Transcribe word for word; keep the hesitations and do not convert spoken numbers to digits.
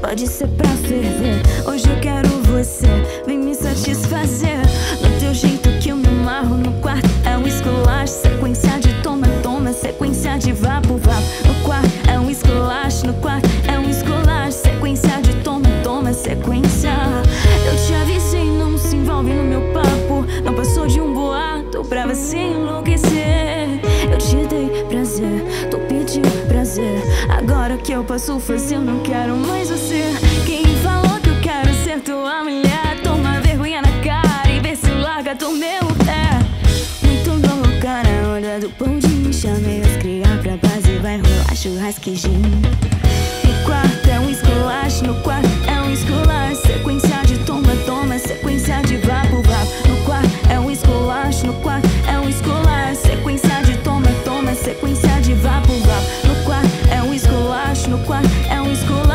pode ser pra ferver. Hoje eu quero você, vem me satisfazer do teu jeito que eu me amarro no quarto. É um esculacho, sequência de toma, toma, sequência de vapo, vapo. No quarto é um esculacho, no quarto é um esculacho, sequência de toma, toma, sequência. Eu te avisei, não se envolve no meu papo. Não passou de um boato pra você enlouquecer. Eu te dei prazer, tu pediu prazer. Agora que eu posso fazer, eu não quero mais você. Quem falou que eu quero ser tua mulher? Toma vergonha na cara e vê se larga do meu pé. Muito louca na onda do bondinho. Chamei os criar pra base, vai rolar churrasquinho. No quarto é um esculacho, no quarto é um esculacho, sequência de toma, toma, sequência de vapo, vapo. No quarto é um esculacho, no quarto é um esculacho, sequência de toma, toma, sequência de vapo, vapo. No quarto é um esculacho, no quarto é um esculacho.